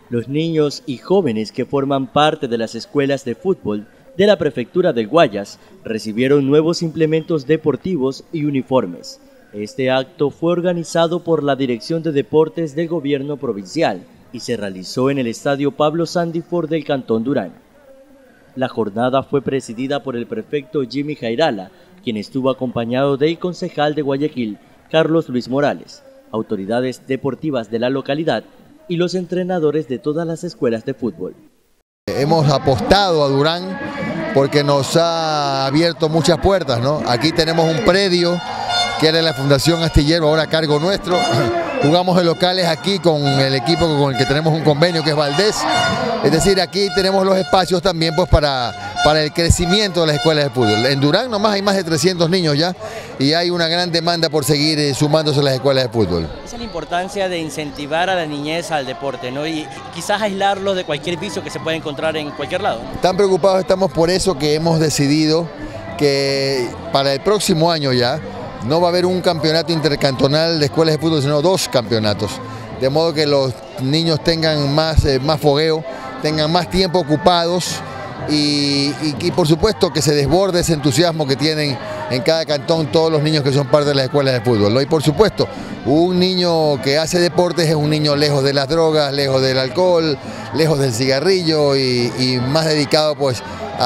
Los niños y jóvenes que forman parte de las escuelas de fútbol de la Prefectura del Guayas recibieron nuevos implementos deportivos y uniformes. Este acto fue organizado por la Dirección de Deportes del Gobierno Provincial y se realizó en el Estadio Pablo Sandiford del Cantón Durán. La jornada fue presidida por el prefecto Jimmy Jairala, quien estuvo acompañado del concejal de Guayaquil, Carlos Luis Morales, autoridades deportivas de la localidad y los entrenadores de todas las escuelas de fútbol. Hemos apostado a Durán porque nos ha abierto muchas puertas, ¿no? Aquí tenemos un predio que era la Fundación Astillero, ahora a cargo nuestro. Jugamos en locales aquí con el equipo con el que tenemos un convenio, que es Valdés. Es decir, aquí tenemos los espacios también pues para el crecimiento de las escuelas de fútbol. En Durán nomás hay más de 300 niños ya y hay una gran demanda por seguir sumándose a las escuelas de fútbol. Esa es la importancia de incentivar a la niñez al deporte, ¿no? Y quizás aislarlos de cualquier vicio que se pueda encontrar en cualquier lado, ¿no? Tan preocupados estamos por eso que hemos decidido que para el próximo año ya no va a haber un campeonato intercantonal de escuelas de fútbol, sino 2 campeonatos. De modo que los niños tengan más fogueo, tengan más tiempo ocupados y por supuesto que se desborde ese entusiasmo que tienen en cada cantón todos los niños que son parte de las escuelas de fútbol, ¿no? Y por supuesto, un niño que hace deportes es un niño lejos de las drogas, lejos del alcohol, lejos del cigarrillo y más dedicado pues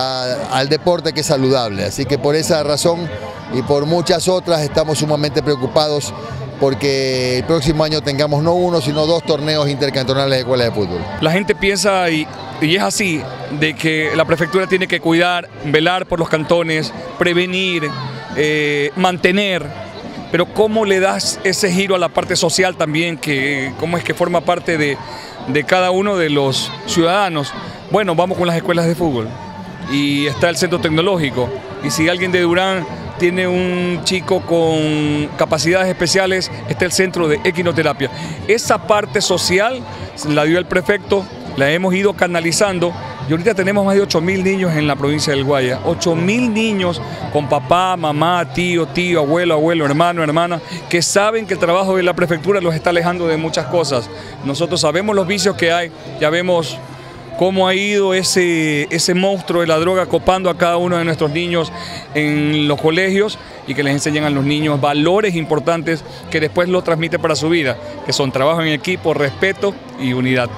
al deporte, que es saludable. Así que por esa razón y por muchas otras estamos sumamente preocupados porque el próximo año tengamos no 1 sino 2 torneos intercantonales de escuelas de fútbol. La gente piensa, y es así, de que la prefectura tiene que cuidar, velar por los cantones, prevenir, mantener, pero ¿cómo le das ese giro a la parte social también? ¿Cómo es que forma parte de cada uno de los ciudadanos? Bueno, vamos con las escuelas de fútbol y está el centro tecnológico, y si alguien de Durán tiene un chico con capacidades especiales, está el centro de equinoterapia. Esa parte social la dio el prefecto, la hemos ido canalizando y ahorita tenemos más de 8.000 niños en la provincia del Guayas. 8.000 niños con papá, mamá, tío, abuelo, hermano, hermana, que saben que el trabajo de la prefectura los está alejando de muchas cosas. Nosotros sabemos los vicios que hay, ya vemos cómo ha ido ese monstruo de la droga copando a cada uno de nuestros niños en los colegios, y que les enseñan a los niños valores importantes que después los transmite para su vida, que son trabajo en equipo, respeto y unidad.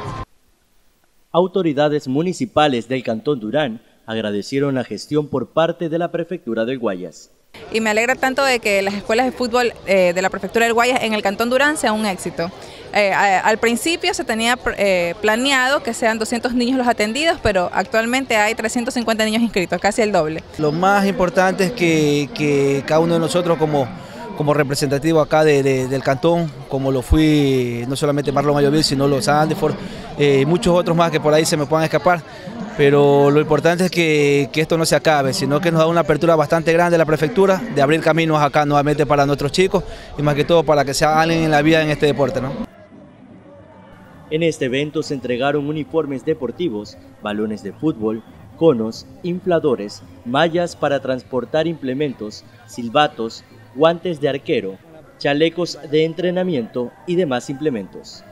Autoridades municipales del Cantón Durán agradecieron la gestión por parte de la Prefectura del Guayas. Y me alegra tanto de que las escuelas de fútbol de la Prefectura del Guayas en el Cantón Durán sean un éxito. Al principio se tenía planeado que sean 200 niños los atendidos, pero actualmente hay 350 niños inscritos, casi el doble. Lo más importante es que cada uno de nosotros como representativo acá del cantón, como lo fui no solamente Marlon Mayovil, sino los Sandiford, muchos otros más que por ahí se me puedan escapar, pero lo importante es que esto no se acabe, sino que nos da una apertura bastante grande la prefectura de abrir caminos acá nuevamente para nuestros chicos y más que todo para que se hagan en la vida en este deporte, ¿no? En este evento se entregaron uniformes deportivos, balones de fútbol, conos, infladores, mallas para transportar implementos, silbatos, guantes de arquero, chalecos de entrenamiento y demás implementos.